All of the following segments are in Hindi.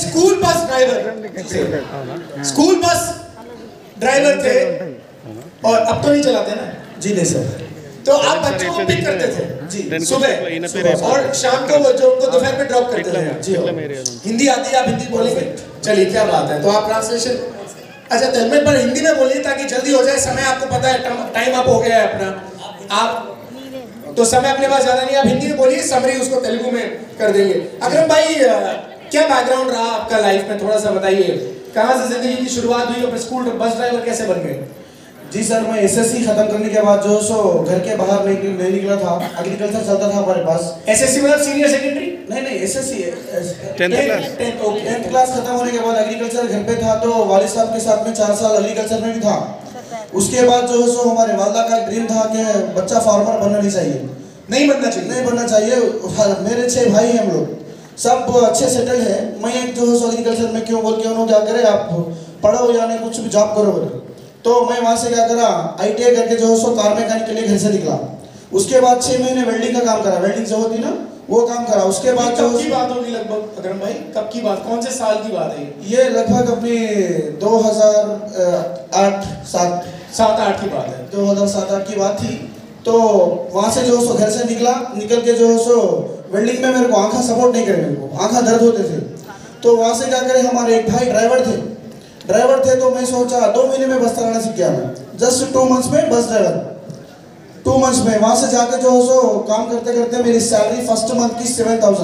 School bus driver, school bus driver थे और अब तो नहीं चलाते ना जी। नहीं सर, तो आप बच्चों को पिक करते थे जी सुबह और शाम को जो उनको दोपहर में ड्रॉप करते थे जी। हिंदी आती है, आप हिंदी बोलेंगे? चलिए क्या बात है। तो आप ट्रांसलेशन अच्छा हेलमेट पर हिंदी में बोलिए ताकि जल्दी हो जाए। समय आपको पता है, टाइम अप हो गया है अपना, आप तो समय अपने पास ज्यादा नहीं, आप हिंदी में बोलिए, समरी उसको तेलुगु में कर देंगे। अकरम भाई, क्या बैकग्राउंड रहा आपका लाइफ में, थोड़ा सा बताइए। कहाँ से जिंदगी की शुरुआत हुई और स्कूल बस ड्राइवर कैसे बन गए? जी सर, मैं एसएससी खत्म करने के बाद जो सो घर के बाहर नहीं निकला था। एग्रीकल्चर चलता था हमारे पास। एसएससी मतलब सीनियर सेकेंडरी? नहीं एसएससी 10th क्लास खत्म होने के बाद एग्रीकल्चर घर पे था, तो वालिद साहब के साथ में 4 साल एग्रीकल्चर में भी था। उसके बाद जो सो हमारे वालदा का ड्रीम था कि बच्चा फार्मर बनना नहीं चाहिए। नहीं बनना चाहिए। मेरे 6 भाई हैं, हम लोग सब अच्छे सेटल है। मैं एक जो सो एग्रीकल्चर में क्यों बोल के उन्होंने क्या करे, आप पढ़ो या नहीं कुछ भी जॉब करो बोले। तो मैं वहाँ से क्या करा, ITI करके जो सो कार मैकेनिक के लिए घर से निकला। उसके बाद 6 महीने वेल्डिंग का काम करा, वेल्डिंग जो होती ना वो काम करा। उसके बाद कब की बात होगी लगभग अकरम भाई, कब की बात, कौन से साल की बात है ये? लगभग अपनी 2007-8 की बात है। 2007-8 की बात थी। तो वहाँ से जो सो घर से निकल के जो सो वेल्डिंग में मेरे को आँखा सपोर्ट नहीं करे, मेरे को आँखा दर्द होते थे। तो वहाँ से क्या करे, हमारे एक भाई ड्राइवर थे। तो मैं सोचा 2 महीने में बस चलाना सीख गया मैं, जस्ट 2 मंथ्स में बस ड्राइवर, 2 मंथ्स में। वहाँ से जाके जो सो काम करते करते मेरी सैलरी फर्स्ट मंथ की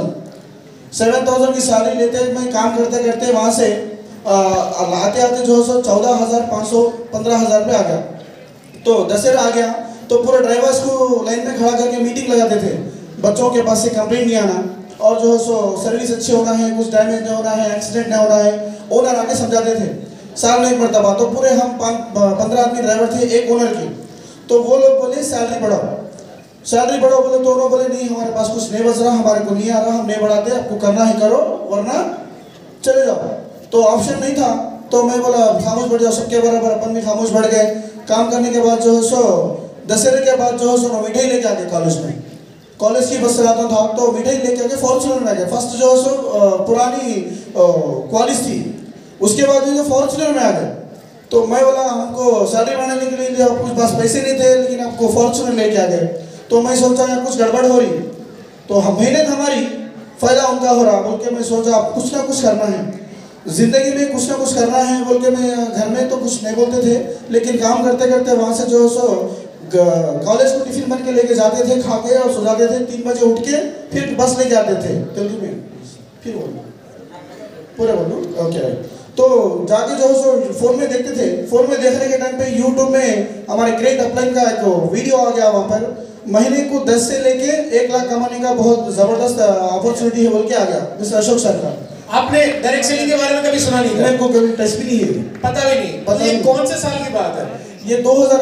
7,000 की सैलरी लेते मैं काम करते करते वहाँ से आते आते जो सो 14,500 15,000 पे आ गया। तो दशहरा आ गया तो पूरे ड्राइवर्स को लाइन में खड़ा करके मीटिंग लगाते थे, बच्चों के पास से कंप्लेंट नहीं आना और जो सो सर्विस अच्छी होना है, कुछ डैमेज नहीं होना है, एक्सीडेंट नहीं होना है। ओनर आके समझाते थे साल में एक मरतबा। तो पूरे हम 15 आदमी ड्राइवर थे, एक ओनर की। तो वो लोग बोले सैलरी बढ़ाओ बोले। तो उन्होंने बोले नहीं, हमारे पास कुछ नहीं बच रहा, हमारे को नहीं आ रहा, हम नहीं बढ़ाते, आपको करना है करो वरना चले जाओ। तो ऑप्शन नहीं था। तो मैं बोला खामोश बढ़ जाओ, सबके बराबर अपन भी खामोश बढ़ गए। काम करने के बाद जो है सो दशहरे के बाद जो है सो मिठाई लेके आ गए कॉलेज में। कॉलेज की बस चलाता था तो मिठाई लेके आके फॉर्चुनर में आ गया। फर्स्ट जो है सो पुरानी क्वालिस थी, उसके बाद जो फॉर्चुनर में आ गए। तो मैं बोला हमको सैलरी बढ़ाने के लिए कुछ पास पैसे नहीं थे, लेकिन आपको फॉर्चुनर लेके आ गए। तो मैं सोचा यार कुछ गड़बड़ हो रही। तो हम मेहनत हमारी, फायदा उनका हो रहा बोल के मैं सोचा कुछ ना कुछ करना है जिंदगी में, कुछ ना कुछ करना है बोल के मैं घर में तो कुछ नहीं बोलते थे, लेकिन काम करते करते वहाँ से जो सो कॉलेज को टिफिन बन के लेके जाते थे, खा के और सो जाते थे। 3 बजे उठ के फिर बस लेके आते थे। तेलुगु में फिर बोलो, पूरा बोलो ओके। तो जाके जो सो फोन में देखते थे। फोन में देखने के टाइम पे यूट्यूब में हमारे ग्रेट अपलाइन का एक वीडियो आ गया। वहाँ पर महीने को 10 से लेके 1 लाख कमाने का बहुत जबरदस्त अपॉर्चुनिटी है बोल के आ गया मिस्टर अशोक सर का। आपने डायरेक्ट सेलिंग के बारे में कभी सुना नहीं? मेरे को कभी टच भी नहीं है, पता भी नहीं। ये कौन से साल की बात है? ये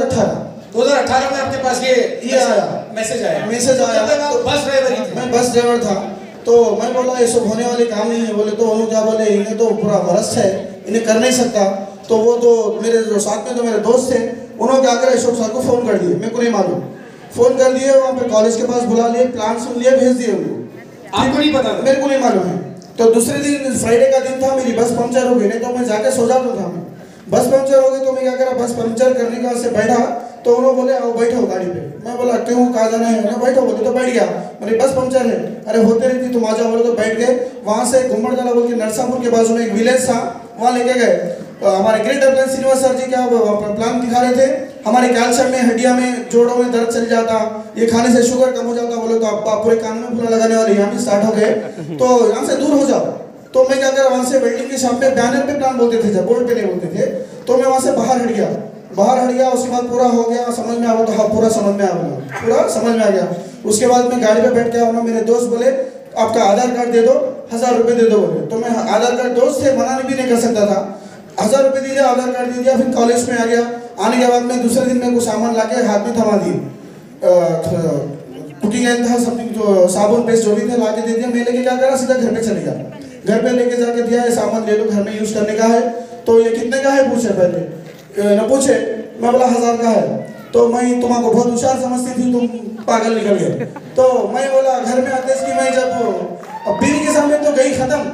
2018 में आपके पास ये आया, मैसेज आया। तो बस ड्राइवर ही थे? मैं बस ड्राइवर था। तो मैं बोला ये सब होने वाले काम नहीं है बोले। तो उन्होंने क्या बोले, इन्हें तो पूरा भरस है, इन्हें कर नहीं सकता। तो वो तो मेरे जो साथ में तो मेरे दोस्त थे, उन्होंने क्या करा अशोक सर को फ़ोन कर दिए, मेरे को नहीं मालूम। फ़ोन कर दिए, वहाँ पे कॉलेज के पास बुला लिए, प्लान सुन लिया, भेज दिए उनको। आपको नहीं पता? मेरे को नहीं मालूम है। तो दूसरे दिन फ्राइडे का दिन था, मेरी बस पंचर हो गई। नहीं तो मैं जाके सो जाता था। मैं बस पंचर हो गई तो मैं क्या करा, बस पंचर करने का से बैठा। तो उन्होंने बोले आओ बैठो गाड़ी पे। मैं बोला क्यों, कहाँ जाना है ना? बैठो बोले। तो बैठ गया। मेरी बस पंचर है। अरे होते रहती तुम आ जाओ बोले। तो बैठ गए। वहाँ से घुम्मड़दला बोल के नरसापुर के बाजू में एक विलेज था, वहाँ लेके गए। हमारे great upline Srinivas sir ji क्या प्लान दिखा रहे थे। हमारे कैल्शियम में, हड्डियाँ में, जोड़ों में दर्द चल जाता, ये खाने से शुगर कम हो जाता बोले। तो आप पूरे कान में पूरा लगाने वाले यहाँ भी स्टार्ट हो गए, तो यहाँ से दूर हो जाओ। तो मैं क्या कर, वहाँ से वेल्डिंग के शॉप पे बैनर पे प्लान बोलते थे, जब बोर्ड पे नहीं बोलते थे। तो मैं वहाँ से बाहर हट गया। उसके बाद पूरा हो गया, समझ में आ गया। तो हाँ पूरा समझ में आ गया। उसके बाद मैं गाड़ी पे बैठ के आऊँ, मेरे दोस्त बोले आपका आधार कार्ड दे दो, 1000 रुपये दे दो बोले। तो मैं आधार कार्ड, दोस्त से मना भी नहीं कर सकता था, 1000 रुपये दे दिया, आधार कार्ड दे दिया। फिर कॉलेज में आ गया। आने के बाद में दूसरे दिन में कुछ सामान लाके हाथ में थमा दिए, कुकिंग ऑयल था, समथिंग जो साबुन पेस्ट जो भी थे लाके दे दिया। मैं लेके क्या करा, सीधा घर पे चले गया। घर पे लेके जाके दिया, ये सामान ले लो, घर में यूज करने का है। तो ये कितने का है पूछे, पहले न पूछे। मैं बोला 1000 का है। तो मैं तुम्हारा बहुत होशियार समझती थी, तुम पागल निकल गए। तो मैं बोला घर में आते कि मैं जब बीवी के सामने तो गई खत्म,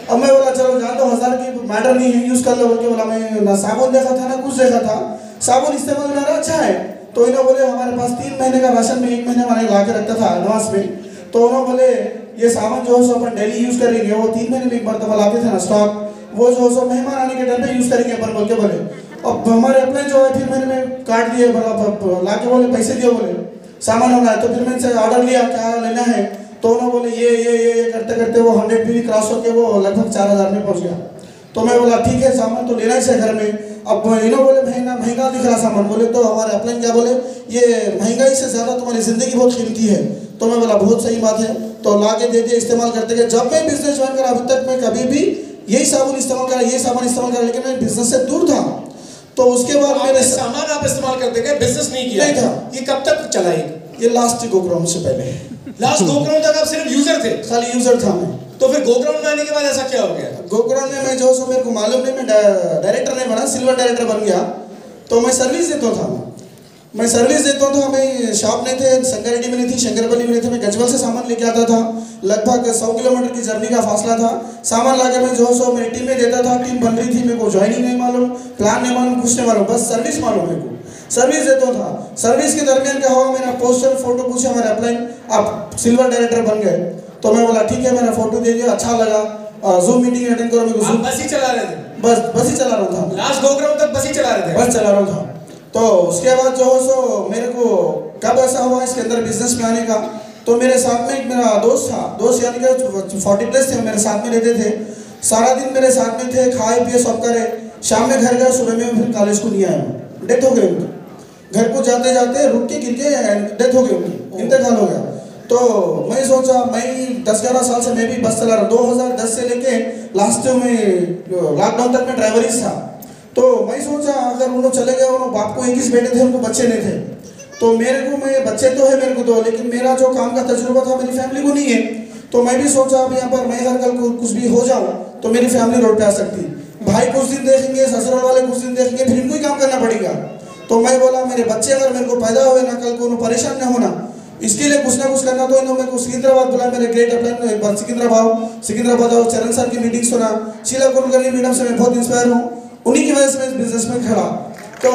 अब मैं बोला चलो जान दो 1000 की मैटर नहीं है, यूज़ कर लो बोल के बोला। मैं ना साबुन देखा था ना कुछ देखा था, साबुन इस्तेमाल मेरा अच्छा है। तो इन्होंने बोले हमारे पास 3 महीने का राशन में 1 महीने मैंने ला के रखा था एडवांस में। तो उन्होंने बोले ये सामान जो है सो अपन डेली यूज़ करेंगे, वो 3 महीने में एक मरतबा लाते थे ना स्टॉक, वो जो है सो मेहमान आने के टाइम पे यूज़ करेंगे अपन बोल के बोले। अब हमारे अपने जो है फिर मैंने काट दिए, मतलब ला के बोले पैसे दिए, बोले सामान होना है। तो फिर मैंने ऑर्डर लिया क्या लेना है, तो उन्होंने बोले ये करते करते वो 100 भी क्रॉस होकर वो लगभग 4000 में पहुंच गया। तो मैं बोला ठीक है सामान तो लेना ही है घर में। अब इन्होंने बोले महंगा दिख रहा सामान, बोले तो हमारे अपलाइन क्या बोले ये महंगाई से ज़्यादा तुम्हारी ज़िंदगी बहुत कीमती है। तो मैं बोला बहुत सही बात है, तो ला के दे दिए, इस्तेमाल करते गए। जब मैं बिजनेस ज्वाइन करा अभी तक मैं कभी भी यही साबुन इस्तेमाल करा, ये सामान इस्तेमाल करा, लेकिन मैं बिजनेस से दूर था। तो उसके बाद मेरे सामान आप इस्तेमाल करते गए, बिजनेस नहीं किया? नहीं था। ये कब तक चला? ये लास्ट गोग्राउंड से पहले, लास्ट गोग्राउंड तक आप सिर्फ यूजर थे? खाली यूजर था मैं। तो फिर गोग्राउंड में आने के बाद ऐसा क्या हो गया? गोग्राउंड में मैं जो सो मेरे को मालूम नहीं, मैं डायरेक्टर नहीं बना, सिल्वर डायरेक्टर बन गया। तो मैं सर्विस देता था, मैं सर्विस देता था। मैं शॉप नहीं थे, संगारेड्डी में नहीं थी, शंकरपल्ली में नहीं थे, मैं गजबल से सामान लेके आता था। लगभग 100 किलोमीटर की जर्नी का फासला था। सामान लाके मैं जो सो मेरी टीम में देता था। टीम बन रही थी, मेरे को ज्वाइनिंग नहीं मालूम, प्लान नहीं मालूम, कुछ नहीं मालूम, बस सर्विस मालूम मेरे को। सर्विस देता था। सर्विस के दरमियान क्या हुआ, मेरा पोस्टर फोटो पूछे हमारे अपलाइन, आप सिल्वर डायरेक्टर बन गए। तो मैं बोला ठीक है, मेरा फोटो दे दिया, अच्छा लगा, जूम मीटिंग अटेंड करो। मेरे को बस ही चला रहे थे? बस ही चला रहा था, लास्ट गोग्राउंड तक बस ही चला रहे थे? बस चला रहा था। तो उसके बाद जो हो सो मेरे को कब ऐसा हुआ इसके अंदर बिजनेस में आने का, तो मेरे साथ में एक मेरा दोस्त था, दोस्त यानी कि 40+ थे, मेरे साथ में रहते थे, सारा दिन मेरे साथ में थे, खाए पिए सब करे। शाम में घर गए, सुबह में फिर कॉलेज को नहीं आया, डेथ हो गई उनकी। घर को जाते जाते रुक के गिर के डेथ हो गई उनकी, इंतकाल हो गया। तो मैं सोचा, मैं 10-11 साल से मैं भी बस चला रहा, 2010 से लेके लास्ट में लॉकडाउन तक मैं ड्राइवर ही था। तो मैं सोचा अगर उन्होंने चले गए, उन्होंने बाप को 21 बेटे थे, उनको बच्चे नहीं थे। तो मेरे को, मैं बच्चे तो है मेरे को दो, लेकिन मेरा जो काम का तजुर्बा था मेरी फैमिली को नहीं है। तो मैं भी सोचा अब यहाँ पर मैं हर कल को कुछ भी हो जाऊँ तो मेरी फैमिली रोड पे आ सकती। भाई कुछ दिन देखेंगे, ससुराल वाले कुछ दिन देखेंगे, फिर इनको ही काम करना पड़ेगा। तो मैं बोला मेरे बच्चे अगर मेरे को पैदा हुए ना, कल को उन्हें परेशान न होना, इसके लिए कुछ ना कुछ करना। तो इन्होंने मेरे को सिकंदराबाद बुलाया, मेरे ग्रेट अपलाइन एक बार सिकंदराबाद और चरण सर की मीटिंग सुना। शीला कुलकर्णी मैडम से मैं बहुत इंस्पायर हूँ, उन्हीं की वजह से मैं इस बिजनेस में खड़ा। तो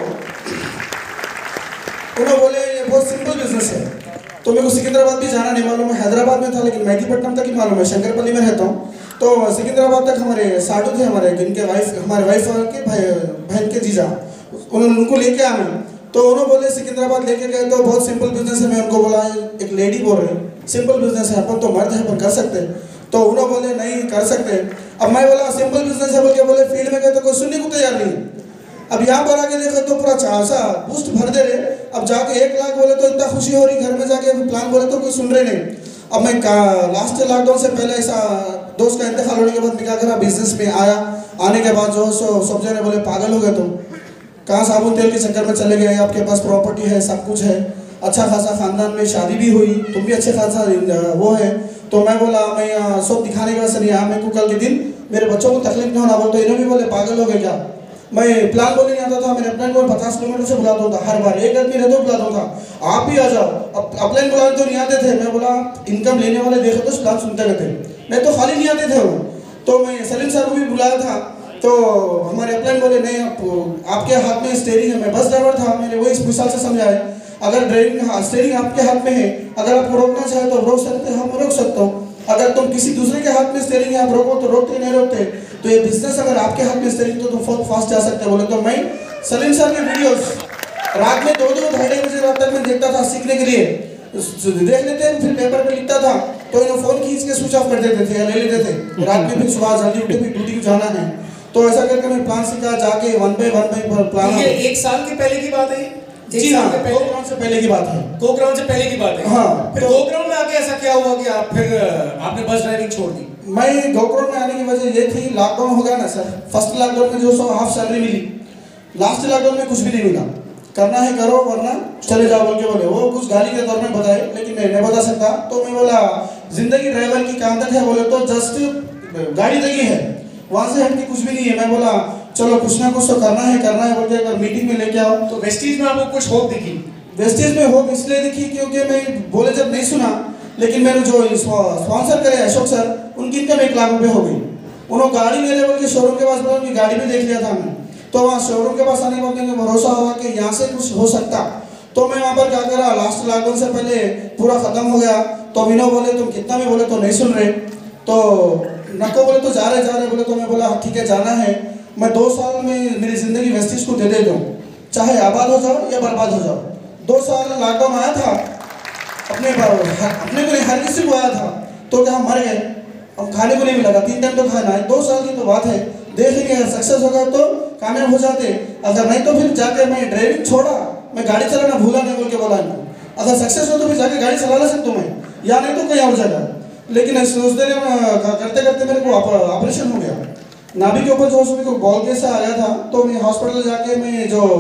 उन्होंने बोले ये बहुत सिंपल बिजनेस है। तो मेरे को सिकंदराबाद भी जाना नहीं मालूम, मैं हैदराबाद में था लेकिन मेहदीपट्टनम तक ही मालूम है, शंकरपल्ली में रहता हूँ। तो सिकंदराबाद तक हमारे साडू थे, हमारे जिनके हमारे वाइफ के बहन के जीजा, उनको लेके आया मैं। तो उन्होंने बोले सिकंदराबाद लेके गए तो बहुत सिंपल बिजनेस है। मैं उनको बोला एक लेडी बोल रही सिंपल बिजनेस है, अपन तो मर्द है, अपन कर सकते। तो उन्होंने बोले नहीं कर सकते। अब मैं बोला सिंपल बिजनेस है बोल के, बोले फील्ड में गए तो कोई सुनने को तैयार नहीं। अब यहाँ पर आके देखो तो पूरा चासा बूस्ट भर दे रहे। अब जाके 1 लाख बोले तो इतना खुशी हो रही, घर में जाके प्लान बोले तो कोई सुन रहे नहीं। अब मैं लास्ट लॉकडाउन से पहले ऐसा दोस्त का इंतकाल होने के बाद मैं क्या करा, बिजनेस में आया। आने के बाद जो सब जने बोले पागल हो गए तुम, कहाँ साबुन तेल के चक्कर में चले गए, आपके पास प्रॉपर्टी है, सब कुछ है, अच्छा खासा खानदान में शादी भी हुई, तुम भी अच्छे खासा वो है। तो मैं बोला मैं सब दिखाने के वैसे नहीं आया, मेरे को कल के दिन मेरे बच्चों को तकलीफ नहीं होना बोल। तो इन्होंने भी बोले पागल हो गए क्या, मैं प्लान बोलने नहीं आता था, मैंने अपलाइन को 50 किलोमीटर से बुलाता था, हर बार एक आदमी रहते बुलाता था, आप भी आ जाओ। अब अपलाइन बुलाने तो नहीं आते थे, मैं बोला इनकम लेने वाले देखे तो प्लान सुनते रहते, मैं तो खाली नहीं आते थे वो। तो मैं सलीम सर को भी बुलाया था, तो हमारे अपलाइन बोले नहीं आपके हाथ में स्टीयरिंग है। मैं बस ड्राइवर था, मैंने वही मिसाल से समझाया, अगर ड्राइविंग स्टीयरिंग आपके हाथ में है, अगर आपको रोकना चाहे तो रोक सकते, हम रोक सकता हूँ। अगर तुम किसी दूसरे के हाथ में स्टीयरिंग है, आप रोको तो रोकते नहीं रोकते। तो ये बिजनेस अगर आपके हाथ में स्टीयरिंग तो तुम बहुत फास्ट जा सकते हो बोले। तो मैं सलीम सर के वीडियोस रात में 2-2 ढाई बजे रात तक मैं देखता था सीखने के लिए, देख लेते फिर पेपर पे लिखता था। तो इन्होंने फोन खींच के स्विच ऑफ कर देते थे या ले लेते थे, रात में फिर सुबह जल्दी उठ के फिर ड्यूटी को जाना है। तो ऐसा करके मैं प्लान सीखा, जाके 1 बाय 1 प्लान। ये 1 साल के पहले की बात है? जी हाँ, गोग्राउंड से पहले की बात है। गोग्राउंड से पहले की बात है। हाँ। फिर गोग्राउंड में आके ऐसा क्या हुआ कि आप फिर आपने बस ड्राइविंग छोड़ दी? मैं गोग्राउंड में आने की वजह ये थी, लॉकडाउन हो गया ना सर। फर्स्ट लॉकडाउन में जो हाफ सैलरी मिली, लास्ट लॉकडाउन में कुछ भी नहीं मिला। करना है करो वरना चले जाओ बोल के बोले। वो कुछ गाली के तौर में बताए, लेकिन मैं नहीं बता सकता। तो मैं बोला जिंदगी ड्राइवर की कहाँ तक है बोले तो जस्ट गाड़ी तक ही है, वहाँ से हटके कुछ भी नहीं है। मैं बोला चलो कुछ ना कुछ तो करना है बोल के अगर मीटिंग में लेके आओ। तो वेस्टीज में आपको कुछ होप दिखी? वेस्टेज में होप इसलिए दिखी क्योंकि मैं बोले जब नहीं सुना, लेकिन मेरे जो स्पॉन्सर करे अशोक सर, उनकी इनकम 1 लाख रुपए हो गई। उन्होंने गाड़ी मेरे बोल के शोरूम के पास बोला, उनकी गाड़ी भी देख लिया था मैं। तो वहाँ शोरूम के पास आने के बाद मुझे भरोसा हुआ कि यहाँ से कुछ हो सकता। तो मैं वहाँ पर क्या करा, लास्ट लॉकडाउन से पहले पूरा ख़त्म हो गया। तो विनो बोले तुम कितना भी बोले तो नहीं सुन रहे, तो नको बोले तो जा रहे बोले। तो मैं बोला ठीक है जाना है, मैं 2 साल में मेरी ज़िंदगी वेस्टिज को दे दूँ, चाहे आबाद हो जाओ या बर्बाद हो जाओ। 2 साल लॉकडाउन आया था, अपने को नहीं हर किसी को आया था। तो क्या हम मर गए, हम खाने को नहीं मिला था, 3 टाइम तो खाना है। 2 साल की तो बात है, देखेंगे अगर सक्सेस होगा तो कामयाब हो जाते, अगर नहीं तो फिर जाके मैं ड्राइविंग छोड़ा, मैं गाड़ी चलाना भूला नहीं बोल के बोला इनको। अगर सक्सेस हो तो फिर जाके गाड़ी चला ले सकता हूँ मैं, या नहीं तो कहीं और जगह। लेकिन उस दिन करते करते मेरे को ऑपरेशन हो गया नाभि के ऊपर, जो उसमें को बॉल कैसा आ गया था। तो मैं हॉस्पिटल जाके मैं जो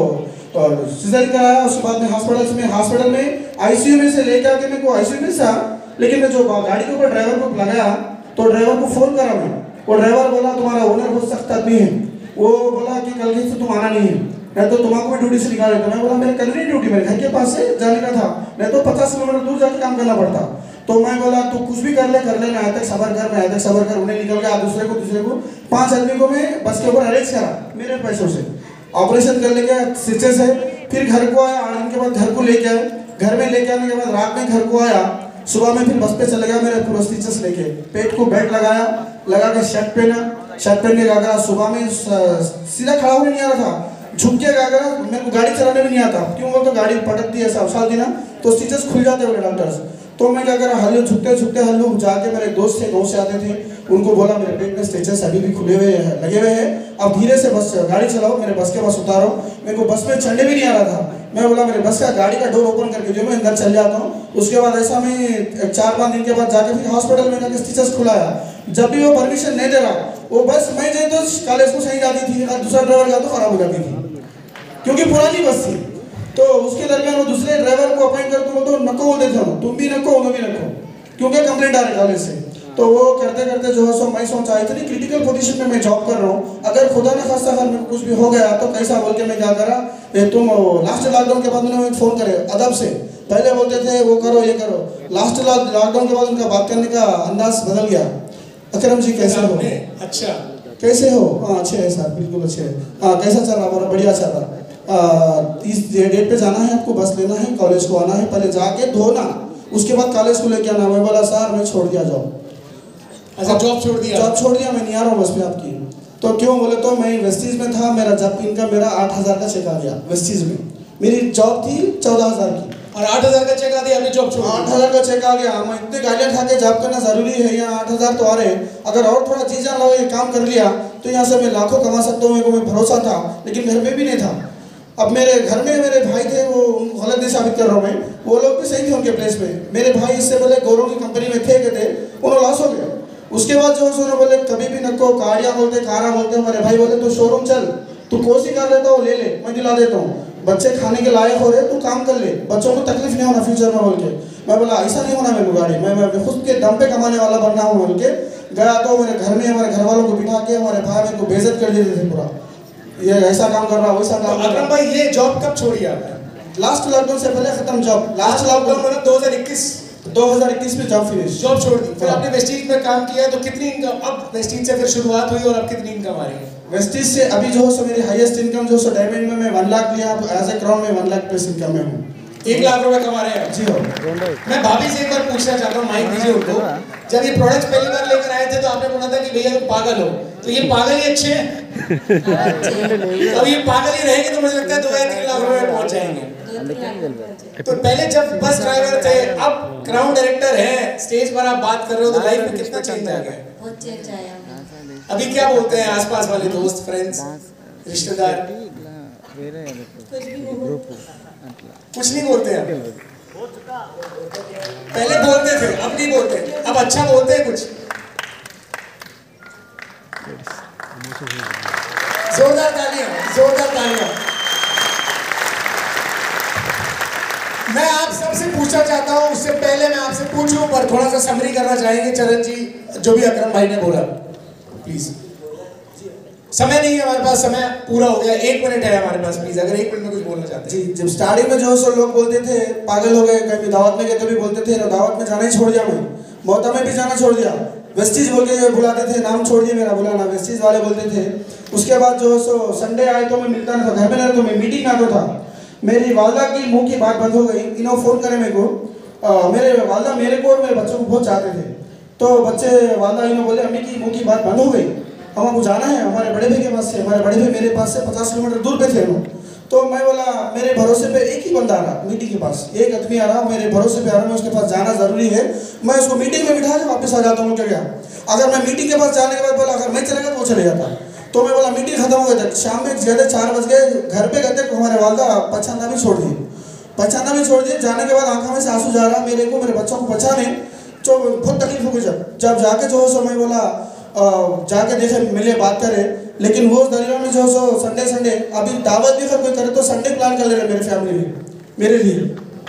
सीजरिंग कराया, उसके बाद में हॉस्पिटल में आईसीयू में से लेके आके मेरे को आईसीयू में से, लेकिन मैं जो गाड़ी के ऊपर ड्राइवर को लगाया तो ड्राइवर को फ़ोन करा मैं। वो ड्राइवर बोला तुम्हारा ओनर बहुत सख्त आदमी है, वो बोला कि कल से तुम आना नहीं है, नहीं तो तुम्हारा भी ड्यूटी से निकाल देता। मैं बोला मेरे कल नहीं ड्यूटी, मेरे घर के पास से जाने का था, नहीं तो 50 किलोमीटर दूर जाके काम करना पड़ता। तो मैं बोला तू कुछ भी कर ले मैं आया तक सबर कर, उन्हें निकल गया। दूसरे को 5 आदमी को मैं बस के ऊपर अरेंज करा मेरे पैसों से, ऑपरेशन कर लेके स्टिचेस है। फिर घर को आया, 8 दिन के बाद घर को लेके आए। घर में लेके आने के बाद रात में घर को आया, सुबह में फिर बस पे चले गया मेरे पूरा स्टिचेस लेके। पेट को बेल्ट लगा के शर्ट पहन के गागरा। सुबह में सीधा खड़ा होने नहीं आ रहा था, झुक के गागरा। मेरे को गाड़ी चलाने भी नहीं आता, क्यों बोल तो गाड़ी पटकती है साल दिन तो स्टिचेस खुल जाते बोले डॉक्टर्स। तो मैं क्या करा, हल्लू झुकते हल्लू जाके मेरे दोस्त थे, गाँव से आते थे, उनको बोला मेरे पेट में स्टिचेस अभी भी लगे हुए हैं, अब धीरे से बस गाड़ी चलाओ, मेरे बस के पास उतारो। मेरे को बस में चढ़ने भी नहीं आ रहा था। मैं बोला मेरे बस का गाड़ी का डोर ओपन करके जो मैं अंदर चल जाता हूँ। उसके बाद ऐसा मैं 4-5 दिन के बाद जाके फिर हॉस्पिटल में जाके स्टिचेस खुलाया। जब भी वो परमिशन नहीं दे रहा, वो बस मैं जाए तो कॉलेज को सही जाती थी, और दूसरा ड्राइवर गया तो खराब हो जाती थी, क्योंकि पुरानी बस थी। तो उसके दरमियान वो दूसरे ड्राइवर को अपॉइंट करते हो तो नको बोल देते हो, तुम भी नको, उन्होंने भी नको, क्योंकि कंप्लेंट आ रही कॉलेज से। तो वो करते करते जो है सो मैं सोचा इतनी क्रिटिकल पोजीशन में मैं जॉब कर रहा हूँ, अगर खुदा न खास्ता अगर मेरे कुछ भी हो गया तो कैसा बोल के मैं क्या करा, तुम लास्ट लॉकडाउन के बाद उन्होंने फ़ोन करे अदब से। पहले बोलते थे वो करो ये करो, लास्ट लॉकडाउन के बाद उनका बात करने का अंदाज बदल गया। अकरम जी कैसे हो? अच्छा कैसे हो? हाँ अच्छे है सर, बिल्कुल अच्छे है। हाँ कैसा चल रहा? बढ़िया चल रहा। इस डेट पे जाना है आपको, बस लेना है, कॉलेज को आना है, पहले जाके धोना, उसके बाद कॉलेज को लेके आना। मैं बोला सर मैं छोड़ दिया जॉब। अच्छा जॉब छोड़ दिया? जॉब छोड़ दिया, मैं नहीं आ रहा हूँ बस में आपकी। तो क्यों बोले तो मैं वेस्टीज में था, मेरा जब इनकम मेरा 8,000 का चेक आ गया वेस्टीज में। मेरी जॉब थी 14,000 की, और 8,000 का चेक आ दिया, आपने जॉब छोड़ दिया? 8,000 का चेक आ गया। मैं इतने गालियाँ खा के जॉब करना जरूरी है, यहाँ 8,000 तो आ रहे, अगर और थोड़ा जी जान लगा ये काम कर लिया तो यहाँ से मैं लाखों कमा सकता हूँ, मेरे को भरोसा था। लेकिन घर में भी नहीं था। अब मेरे घर में मेरे भाई थे, वो उनको गलत नहीं साबित कर रहा हूँ मैं, वो लोग भी सही थे उनके प्लेस में। मेरे भाई इससे पहले गौरव की कंपनी में थे उन्होंने लॉस हो गया। उसके बाद जो उन्होंने बोले कभी भी नको कारिया बोलते, कारा बोलते। हमारे भाई बोले तू शोरूम चल, तू कोसी कर लेता हो ले ले, मैं दिला देता हूँ, बच्चे खाने के लायक हो रहे, तू काम कर ले, बच्चों को तकलीफ नहीं होना फ्यूचर में बोल के। मैं बोला ऐसा नहीं होना मेरे को गाड़ी, मैं खुद के दम पे कमाने वाला बनना हूँ बोल के गया। तो मेरे घर में हमारे घर वालों को बिठा के हमारे भाई मेरे को बेइज्जत कर देते थे पूरा, ये ऐसा काम कर रहा वैसा काम। अकरम भाई ये जॉब कब छोड़ी आपने? लास्ट लॉकडाउन से पहले खत्म जॉब। लास्ट लॉकडाउन मतलब 2021 में जॉब फिनिश, जॉब छोड़ दी। फिर आपने वेस्टीज में काम किया, तो कितनी इनकम अब वेस्टीज से फिर शुरुआत हुई, और अब कितनी इनकम आ रही है? वेस्टीज से अभी जो है मेरी हाईएस्ट इनकम जो है डायमंड में मैं 1 लाख लिया, एज ए क्राउन में 1 लाख प्लस इनकम में हूँ। 1 लाख रुपए कमा रहे हैं? जी हो। मैं भाभी से एक बार पूछना चाहता हूँ, माइक दीजिए उनको। जब ये प्रोडक्ट्स पहली बार लेकर आए थे तो आपने बोला था कि भैया तुम पागल हो, तो ये पागल ही अच्छे हैं? अब ये पागल ही रहेंगे तो मुझे लगता है 2 या 3 लाख रुपए पहुंच जाएंगे। तो पहले जब बस ड्राइवर थे, अब क्राउन डायरेक्टर है, स्टेज पर आप बात कर रहे हो, तो लाइफ में कितना चेंज आ गया? बहुत चेंज आया। अभी क्या बोलते हैं आसपास वाले दोस्त, फ्रेंड्स, रिश्तेदार? कुछ नहीं बोलते हैं। पहले बोलते थे, अब नहीं बोलते, अब अच्छा बोलते हैं कुछ। जोरदार तालियां, जोरदार तालियां। मैं आप सबसे पूछना चाहता हूं, उससे पहले मैं आपसे पूछूं पर थोड़ा सा समरी करना चाहेंगे चरण जी, जो भी अकरम भाई ने बोला प्लीज। समय नहीं है हमारे पास, समय पूरा हो गया, 1 मिनट है हमारे पास, प्लीज अगर 1 मिनट में कुछ बोलना चाहते हैं। जी, जब स्टार्टिंग में जो सो लोग बोलते थे पागल हो गए, कभी दावत में गए तो भी बोलते थे, दावत में जाना ही छोड़ दिया, मैं मोहता में भी जाना छोड़ दिया, वेस्टीज बोल के बुलाते थे, नाम छोड़िए मेरा बुलाना, वेस्टीज वाले बोलते थे। उसके बाद जो सो संडे आए तो मैं मिलता नहीं था, घर में नहीं तो मैं मीटिंग आता था। मेरी वालदा की मुंह की बात बंद हो गई, इन्होंने फ़ोन करे मेरे को। मेरे वालदा मेरे को और मेरे बच्चों को बहुत चाहते थे, तो बच्चे वालदा इन्होंने बोले अम्मी की मुंह की बात बंद हो गई, हमको जाना है हमारे बड़े भाई के पास से। हमारे बड़े भाई मेरे पास से 50 किलोमीटर दूर पे थे वो। तो मैं बोला मेरे भरोसे पे एक ही बंदा आ रहा मीटिंग के पास, एक आदमी आ रहा, मेरे भरोसे पे आ रहा, मैं उसके पास जाना ज़रूरी है, मैं उसको मीटिंग में बिठा के वापस आ जाता हूँ। क्या गया अगर मैं मीटिंग के पास जाने के बाद बोला अगर मैं चलेगा तो वो चले जाता। तो मैं बोला मीटिंग खत्म हो गई था, शाम में ज़्यादा 4 बज गए, घर पे गए थे, हमारे वालदा पहचानना भी छोड़ दिए। जाने के बाद आंखों में से आंसू जा रहा मेरे को, मेरे बच्चों को पहचाने, तो बहुत तकलीफ हो गई। जब जाके जो सो मैं बोला जाके देखे मिले बात करे, लेकिन वो दरिया में जो सो संडे अभी दावत भी अगर कोई करे तो संडे प्लान कर ले रहे मेरे फैमिली में मेरे लिए।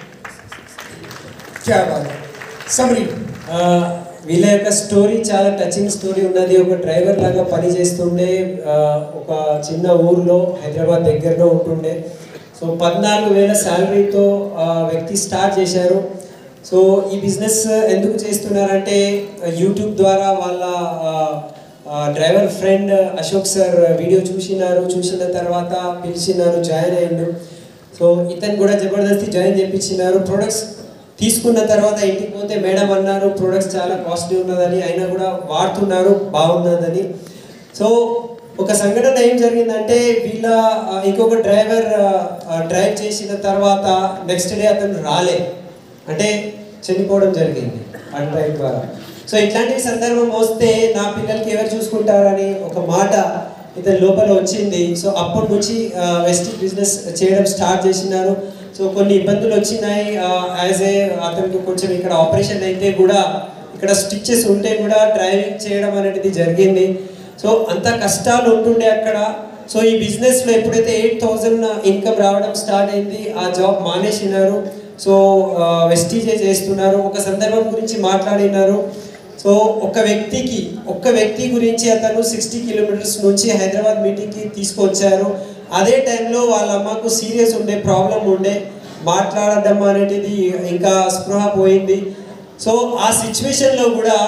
क्या बात है समरी। వీళ్ళ యొక్క స్టోరీ చాలా టచింగ్ స్టోరీ ఉన్నది. ఒక డ్రైవర్ లాగా పని చేస్తుండే, ఒక చిన్న ఊర్లో హైదరాబాద్ దగ్గరలో ఉంటుండే. సో 14,000 శాలరీతో వ్యక్తి స్టార్ట్ చేశారు. సో ఈ బిజినెస్ ఎందుకు చేస్తున్నారంటే యూట్యూబ్ ద్వారా వాళ్ళ driver friend Ashok sir video చూసిన తర్వాత పిలిచినారు, జాయిన్ అయ్యిండు. సో ఇతను కూడా జబర్దస్తి జాయిన్ చేయించినారు. ప్రొడక్ట్స్ తీసుకున్న తర్వాత ఇంటికి పోతే మేడం అన్నారు ప్రొడక్ట్స్ చాలా కాస్ట్లీ ఉన్నదని, అయినా కూడా వాడుతున్నారు బాగున్నదని. సో ఒక సంఘటన ఏం జరిగిందంటే వీళ్ళ ఇంకొక డ్రైవర్ డ్రైవ్ చేసిన తర్వాత నెక్స్ట్ డే అతను రాలే, అంటే చనిపోవడం జరిగింది ఆ డ్రైవ్ ద్వారా. సో ఇట్లాంటి సందర్భం వస్తే నా పిల్లలకి ఎవరు చూసుకుంటారని ఒక మాట ఇతని లోపల వచ్చింది. సో అప్పటి నుంచి వెస్టీజ్ బిజినెస్ చేయడం స్టార్ట్ చేసినారు. సో కొన్ని ఇబ్బందులు వచ్చినాయి. అతనికి కొంచెం ఇక్కడ ఆపరేషన్ అయితే కూడా ఇక్కడ స్టిచెస్ ఉంటే కూడా డ్రైవింగ్ చేయడం అనేది జరిగింది. సో అంత కష్టాలు ఉంటుండే అక్కడ. సో ఈ బిజినెస్లో ఎప్పుడైతే 8,000 ఇన్కమ్ రావడం స్టార్ట్ అయింది, ఆ జాబ్ మానేసినారు. సో వెస్టీజే చేస్తున్నారు. ఒక సందర్భం గురించి మాట్లాడినారు. సో ఒక్క వ్యక్తి గురించి అతను 60 కిలోమీటర్స్ నుంచి హైదరాబాద్ మీటింగ్కి తీసుకొచ్చారు. అదే టైంలో వాళ్ళ అమ్మకు సీరియస్ ఉండే ప్రాబ్లం ఉండే, మాట్లాడడం అనేది ఇంకా స్పృహ పోయింది. సో ఆ సిచ్యువేషన్లో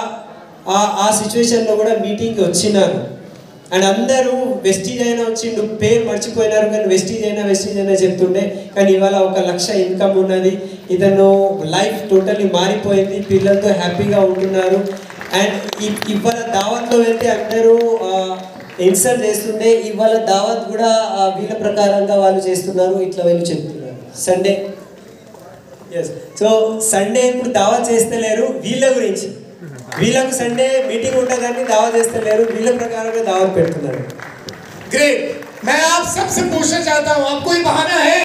కూడా మీటింగ్కి వచ్చినారు. అండ్ అందరూ వెస్టీజ్ అయినా వచ్చిండు, పేరు మర్చిపోయినారు కానీ వెస్టీజ్ అయినా చెప్తుండే. కానీ ఇవాళ 1 లక్ష ఇన్కమ్ ఉన్నది, ఇతను లైఫ్ టోటల్లీ మారిపోయింది, పిల్లలతో హ్యాపీగా ఉంటున్నారు. అండ్ ఇవాళ దావత్లో వెళ్తే అందరూ ఇన్సల్ట్ చేస్తుండే, ఇవాళ దావత్ కూడా వీళ్ళ ప్రకారంగా వాళ్ళు చేస్తున్నారు, ఇట్లా వీళ్ళు చెప్తున్నారు. సండే సో సండే ఇప్పుడు దావత్ చేస్తలేరు వీళ్ళ గురించి, వీళ్ళకు సండే మీటింగ్ ఉంటుందని దావత్ చేస్తలేరు, వీళ్ళ ప్రకారంగా దావత్ పెడుతున్నారు. ग्रेट। मैं आप सबसे पूछना चाहता हूँ, आप कोई बहाना